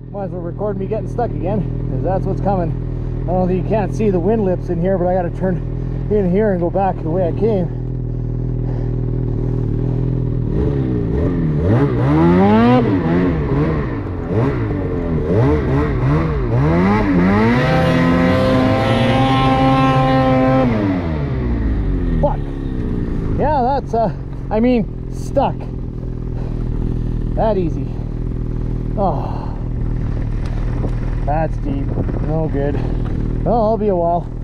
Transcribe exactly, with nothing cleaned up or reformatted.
Might as well record me getting stuck again, because that's what's coming. I don't know if you can't see the wind lips in here, but I got to turn in here and go back the way I came. Fuck. Yeah, that's, uh, I mean, stuck. That easy. Oh. That's deep. No good. Well, I'll be a while.